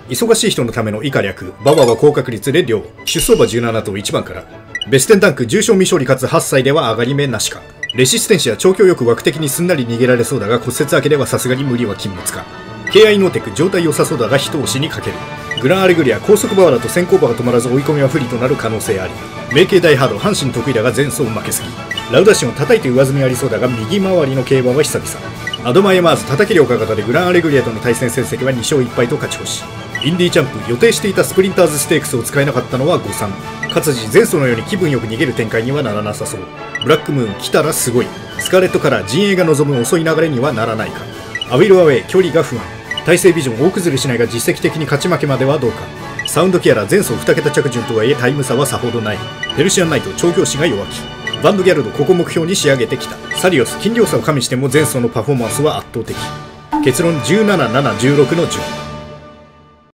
忙しい人のための以下略、ババは高確率で量、出走馬17と1番から。ベステンタンク重賞未勝利かつ8歳では上がり目なしか。レシステンシア調教よく枠的にすんなり逃げられそうだが骨折明けではさすがに無理は禁物か。KI ノーテク状態良さそうだが一押しにかける。グランアレグリア高速馬場だと先行馬が止まらず追い込みは不利となる可能性あり。明慶大ハード阪神得意だが前走負けすぎ。ラウダシオン叩いて上積みありそうだが右回りの競馬は久々。アドマイヤマーズ叩き量価型でグランアレグリアとの対戦成績は2勝1敗と勝ち越し。インディーチャンプ予定していたスプリンターズステークスを使えなかったのは誤算。勝地前走のように気分よく逃げる展開にはならなさそう。ブラックムーン来たらすごい。スカーレットカラー陣営が望む遅い流れにはならないか。アウィルアウェイ距離が不安。体勢ビジョン大崩れしないが実績的に勝ち負けまではどうか。サウンドキアラ前走2桁着順とはいえタイム差はさほどない。ペルシアンナイト調教師が弱気。バンドギャルドここ目標に仕上げてきた。サリオス斤量差を加味しても前走のパフォーマンスは圧倒的。結論17、7、16の順。